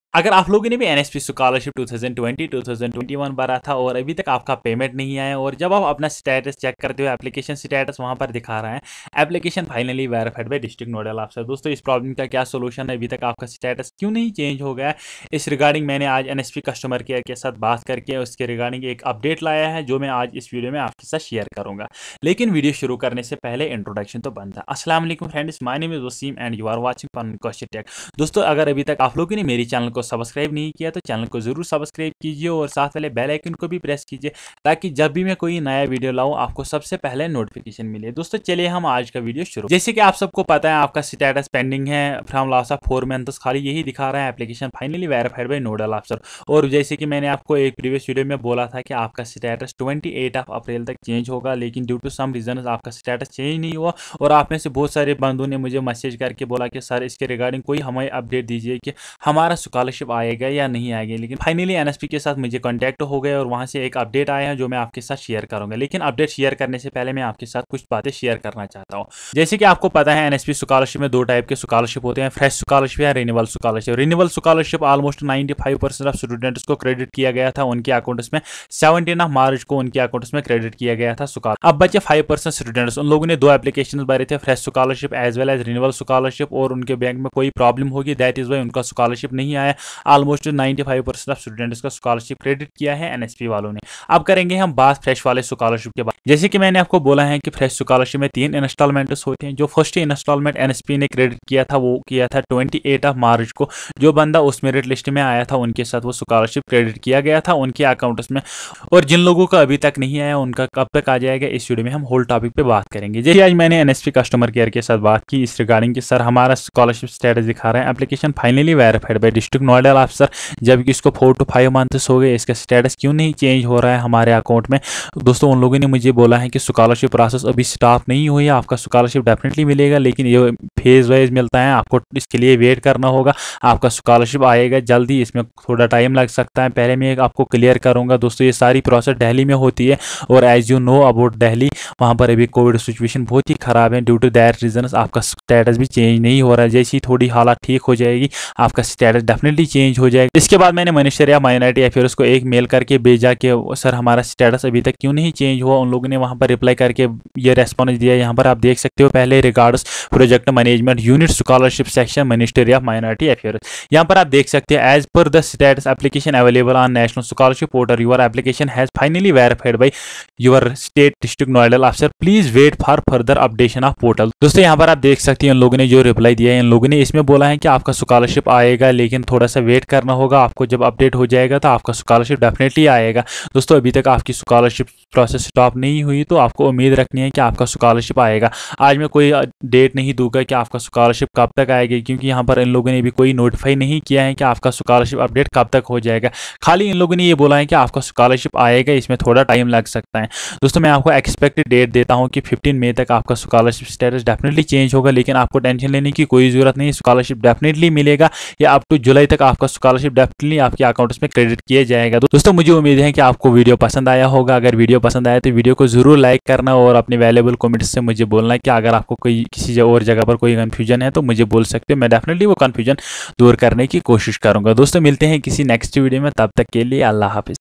अगर आप लोगों ने भी एनएसपी स्कॉलरशिप 2020-2021 भरा था और अभी तक आपका पेमेंट नहीं आया और जब आप अपना स्टेटस चेक करते हो एप्लीकेशन स्टेटस वहां पर दिखा रहा है application finally verified by district nodal officer. दोस्तों इस प्रॉब्लम का क्या सोल्यूशन है, अभी तक आपका स्टेटस क्यों नहीं चेंज हो गया, इस रिगार्डिंग मैंने आज एनएसपी कस्टमर केयर के साथ बात करके उसके रिगार्डिंग एक अपडेट लाया है जो मैं आज इस वीडियो में आपके साथ शेयर करूंगा। लेकिन वीडियो शुरू करने से पहले इंट्रोडक्शन तो बनता है। अस्सलाम वालेकुम friends, my name is Waseem and you are watching fun tech. दोस्तों अगर अभी तक आप लोगों ने मेरे चैनल को सब्सक्राइब नहीं किया तो चैनल को जरूर सब्सक्राइब कीजिए और साथ वाले बेल आइकन को भी प्रेस कीजिए ताकि जब भी मैं कोई नया वीडियो लाऊं आपको सबसे पहले नोटिफिकेशन मिले। दोस्तों चलिए हम आज का वीडियो शुरू। जैसे कि आप सबको पता है आपका स्टेटस पेंडिंग है फ्रॉम लास्ट ऑफ 4 मंथ्स, खाली यही दिखा रहा है application finally verified by nodal officer. और जैसे कि मैंने आपको एक प्रीवियस वीडियो में बोला था कि आपका स्टेटस 28 ऑफ अप्रैल तक चेंज होगा, लेकिन ड्यू टू सम रीजन आपका स्टेटस चेंज नहीं हुआ। और आप में से बहुत सारे बंधुओं ने मुझे मैसेज करके बोला कि सर इसके रिगार्डिंग कोई हमें अपडेट दीजिए कि हमारा स्कॉलरशिप आएगा या नहीं आएगा। लेकिन फाइनली एनएसपी के साथ मुझे कांटेक्ट हो गया और वहां से एक अपडेट आया है जो मैं आपके साथ शेयर करूंगा। लेकिन अपडेट शेयर करने से पहले मैं आपके साथ कुछ बातें शेयर करना चाहता हूं। जैसे कि आपको पता है एनएसपी स्कॉलरशिप में दो टाइप के स्कॉलरशिप होते हैं, फ्रेश स्कॉलरशिप या renewal scholarship. Renewal scholarship almost 95% of students को क्रेडिट किया गया था उनके अकाउंट्स में। 17 ऑफ मार्च को उनके अकाउंट्स में क्रेडिट किया गया था स्कॉलरशिप। अब बचे 5% स्टूडेंट्स, उन लोगों ने दो एप्लीकेशन भरे थे, fresh scholarship as well as renewal scholarship, और उनके बैंक में कोई प्रॉब्लम होगी, दैट इज वाई उनका स्कॉलरशिप नहीं आया। ऑलमोस्ट 95% ऑफ स्टूडेंट्स का स्कॉलरशिप क्रेडिट किया है एनएसपी वालों ने। अब करेंगे हम बात फ्रेश वाले स्कॉलरशिप के बाद। जैसे कि मैंने आपको बोला है कि फ्रेश स्कॉलरशिप में 3 इंस्टॉलमेंट्स होते हैं। जो फर्स्ट इंस्टॉलमेंट एनएसपी ने क्रेडिट किया था वो किया था 28 ऑफ मार्च को। जो बंदा उस मेरिट लिस्ट में आया था उनके साथ वो स्कॉलरशिप क्रेडिट किया गया था उनके अकाउंट्स में। और जिन लोगों का अभी तक नहीं आया उनका कब तक आ जाएगा, इस वीडियो में हम होल टॉपिक पे बात करेंगे। जैसे आज मैंने एनएसपी कस्टमर केयर के साथ बात की इस रिगार्डिंग कि सर हमारा स्कॉलरशिप स्टेटस दिखा रहा है application finally verified by district nodal officer, जबकि इसको 4 to 5 मंथ्स हो गए, इसका स्टेटस क्यों नहीं चेंज हो रहा है हमारे अकाउंट में। दोस्तों उन लोगों ने मुझे बोला है कि स्कॉलरशिप प्रोसेस अभी स्टार्ट नहीं हुई है, आपका स्कॉलरशिप डेफिनेटली मिलेगा, लेकिन ये फेज वाइज मिलता है, आपको इसके लिए वेट करना होगा। आपका स्कॉलरशिप आएगा जल्दी, इसमें थोड़ा टाइम लग सकता है। पहले मैं आपको क्लियर करूंगा दोस्तों ये सारी प्रोसेस दिल्ली में होती है और as you know about Delhi, वहाँ पर अभी कोविड सिचुएशन बहुत ही खराब है। ड्यू टू दैट रीजन आपका स्टेटस भी चेंज नहीं हो रहा है। जैसे ही थोड़ी हालात ठीक हो जाएगी आपका स्टेटस डेफिनेटली चेंज हो जाएगा। इसके बाद मैंने मिनिस्टर या माइनॉरिटी अफेयर्स को एक मेल करके भेजा कि सर हमारा स्टेटस अभी तक क्यों नहीं चेंज हुआ। उन लोगों ने वहाँ पर रिप्लाई करके ये रेस्पॉन्स दिया, यहाँ पर आप देख सकते हो। पहले regards project management unit scholarship section ministry of minority affairs, यहाँ पर आप देख सकते हैं as per the status application available on national scholarship portal your application has finally verified by your state district nodal officer, please wait for further updation of portal. दोस्तों यहाँ पर आप देख सकते हैं इन लोगों ने जो रिप्लाई दिया है, इन लोगों ने इसमें बोला है कि आपका स्कॉलरशिप आएगा लेकिन थोड़ा सा वेट करना होगा, आपको जब अपडेट हो जाएगा तो आपका स्कॉलरशिप डेफिनेटली आएगा। दोस्तों अभी तक आपकी स्कॉलरशिप प्रोसेस स्टॉप नहीं हुई तो आपको उम्मीद रखनी है कि आपका स्कॉलरशिप आएगा। आज मैं कोई डेट नहीं दूंगा कि आपका स्कॉलरशिप कब तक आएगी, क्योंकि यहाँ पर इन लोगों ने भी कोई नोटिफाई नहीं किया है कि आपका स्कॉलरशिप अपडेट कब तक हो जाएगा। खाली इन लोगों ने ये बोला है कि आपका स्कॉलरशिप आएगा, इसमें थोड़ा टाइम लग सकता है। दोस्तों मैं आपको एक्सपेक्टेड डेट देता हूँ कि 15 मई तक आपका स्कॉलरशिप स्टेटस डेफिनेटली चेंज होगा, लेकिन आपको टेंशन लेने की कोई जरूरत नहीं, स्कॉलरशिप डेफिनेटली मिलेगा या अप टू जुलाई तक आपका स्कॉलरशिप डेफिनेटली आपके अकाउंट्स में क्रेडिट किया जाएगा। दोस्तों मुझे उम्मीद है कि आपको वीडियो पसंद आया होगा। अगर वीडियो पसंद आया तो वीडियो को जरूर लाइक करना और अपने वैल्यूएबल कमेंट्स से मुझे बोलना कि अगर आपको कोई किसी और जगह पर कोई कंफ्यूजन है तो मुझे बोल सकते हो, मैं डेफिनेटली वो कंफ्यूजन दूर करने की कोशिश करूंगा। दोस्तों मिलते हैं किसी नेक्स्ट वीडियो में, तब तक के लिए अल्लाह हाफिज।